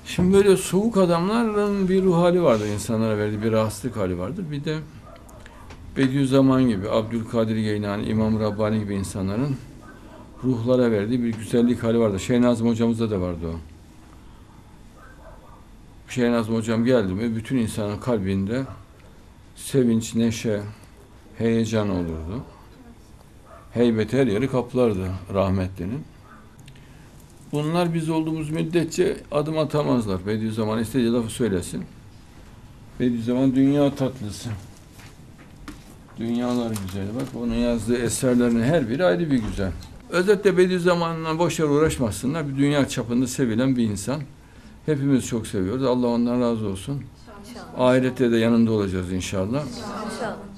Şimdi böyle soğuk adamların bir ruh hali vardır, insanlara verdiği bir rahatsızlık hali vardır. Bir de Bediüzzaman gibi, Abdülkadir Geylani, İmam Rabbani gibi insanların ruhlara verdiği bir güzellik hali vardır. Şeyh Nazım hocamızda da vardı o. Şeyh Nazım hocam geldi mi bütün insanın kalbinde sevinç, neşe, heyecan olurdu. Heybet her yeri kaplardı rahmetlinin. Bunlar biz olduğumuz müddetçe adım atamazlar. Bediüzzaman istediği lafı söylesin. Bediüzzaman dünya tatlısı. Dünyalar güzeli. Bak onun yazdığı eserlerin her biri ayrı bir güzel. Özetle Bediüzzaman'la boş yere uğraşmasınlar. Bir dünya çapında sevilen bir insan. Hepimiz çok seviyoruz. Allah ondan razı olsun. İnşallah. Ahirette de yanında olacağız inşallah. İnşallah.